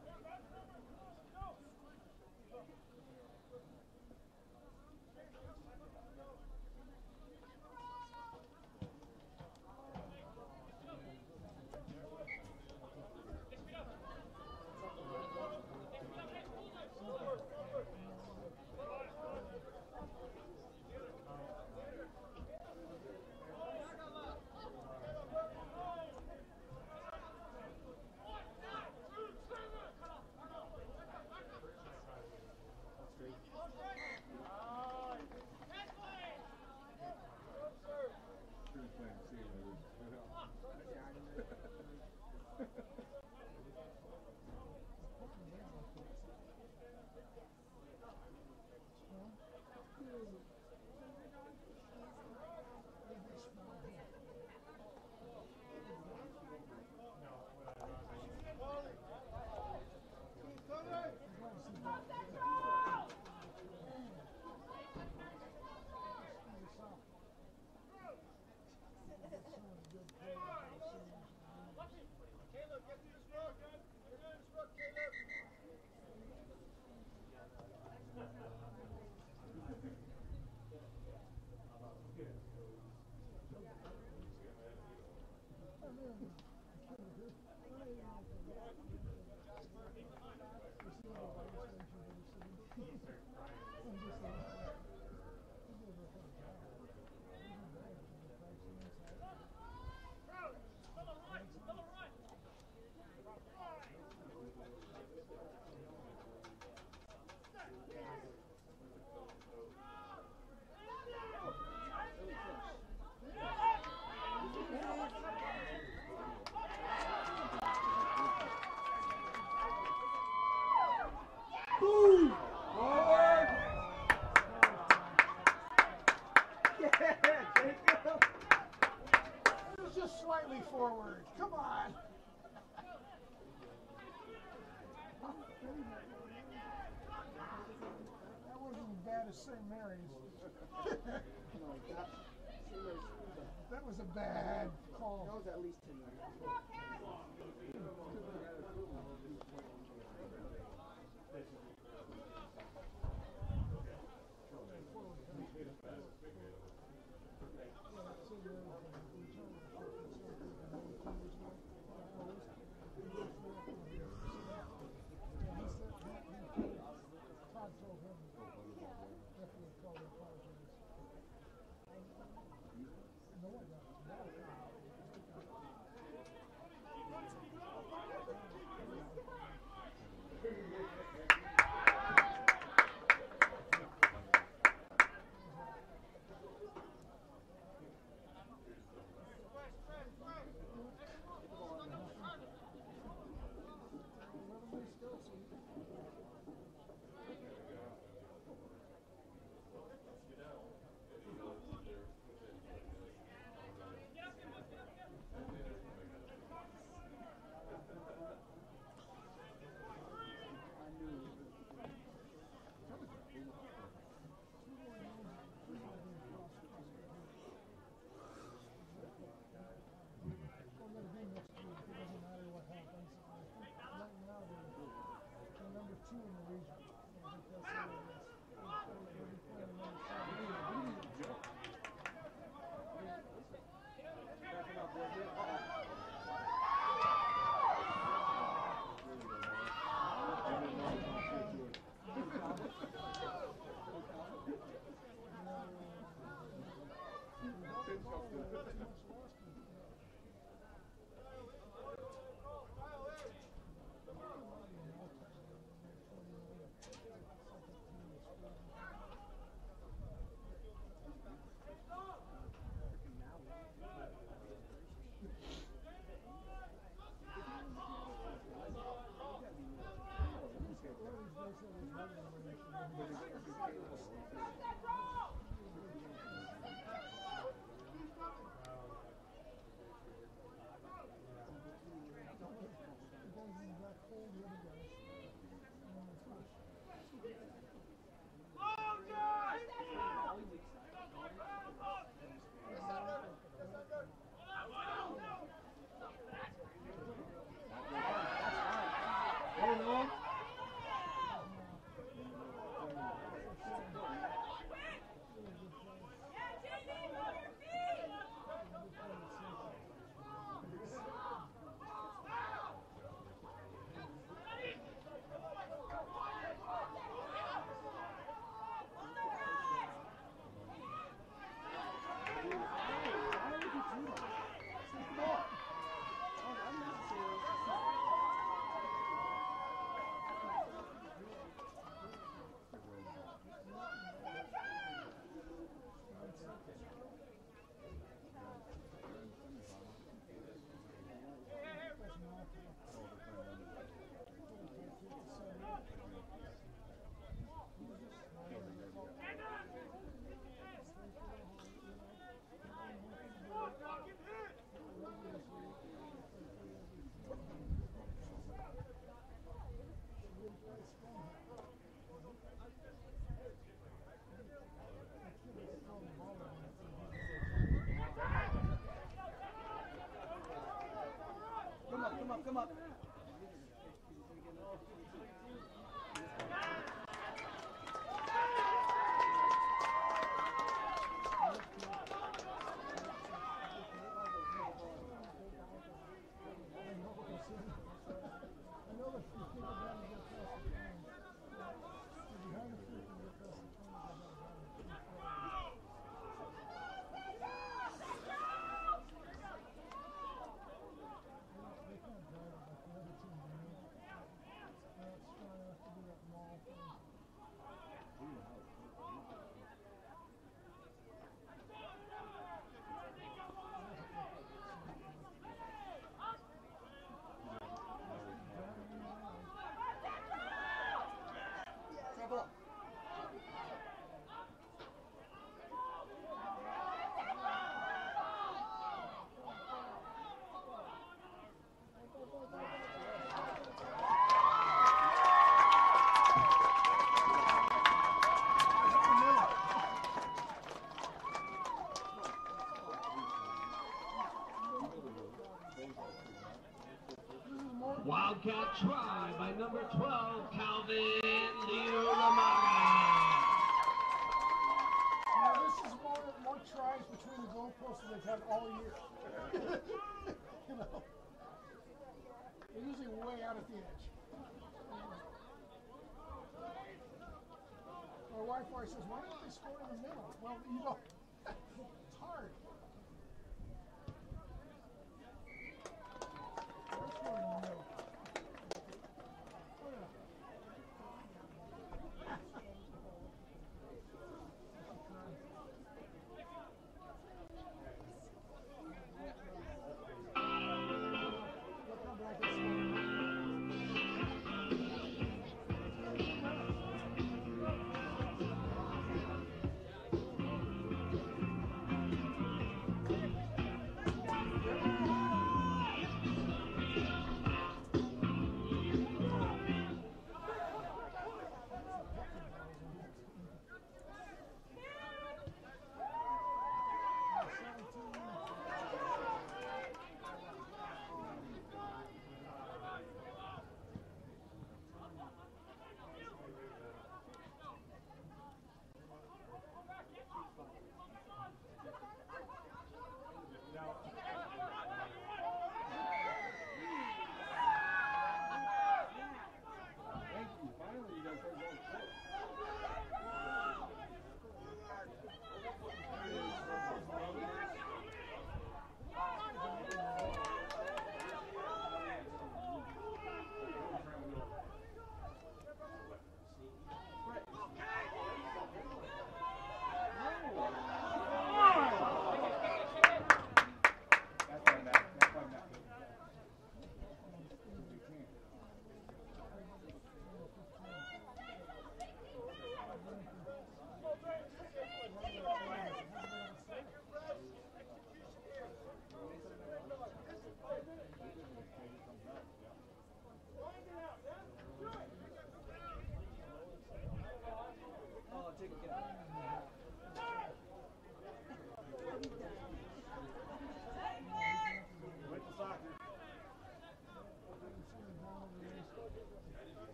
Just slightly forward. Come on. That wasn't as bad as Saint Mary's. That was a bad call. That was at least ten minutes. come up. Wildcat try by number twelve, Calvin Liuamaga. Now this is more, more tries between the goalposts than they've had all year. You know, they're usually way out at the edge. My wife always says, why don't they score in the middle? Well, you know, it's hard. They're scoring in the middle. Oh, yeah. Look how back it's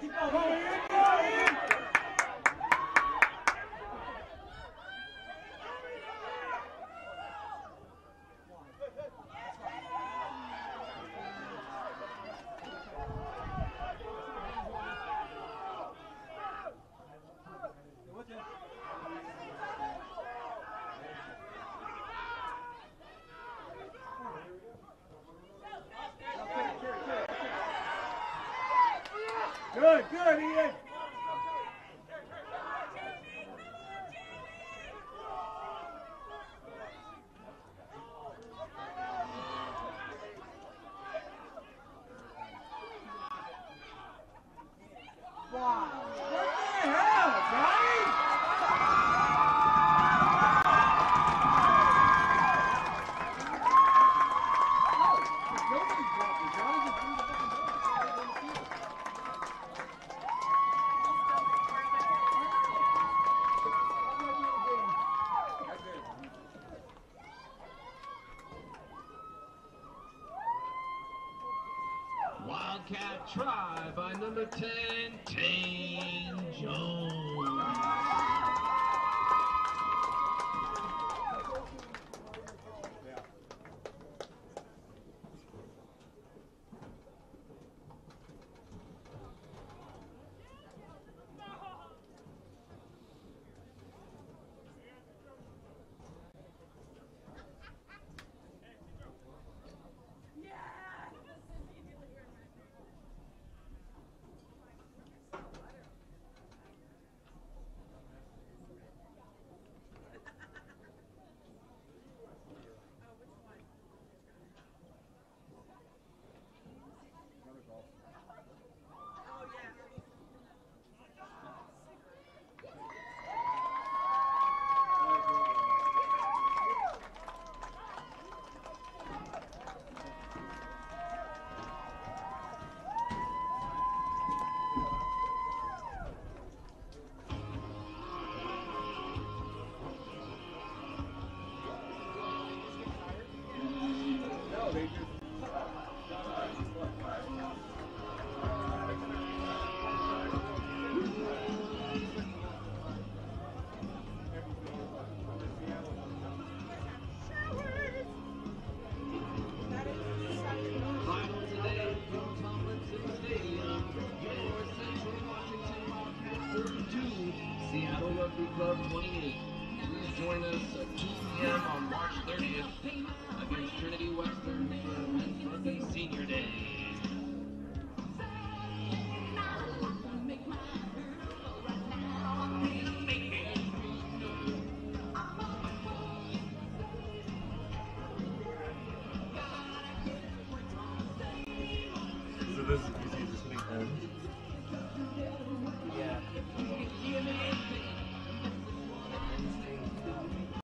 Good, good, Ian. Wow. What the hell, Johnny? Nobody dropped it. Johnny just threw the fucking ball. Wildcat try by number ten, Tane Jones. Seattle Rugby Club twenty-eight. Please join us at two p m on March thirtieth against Trinity Western for Men's Rugby Senior Day. So this is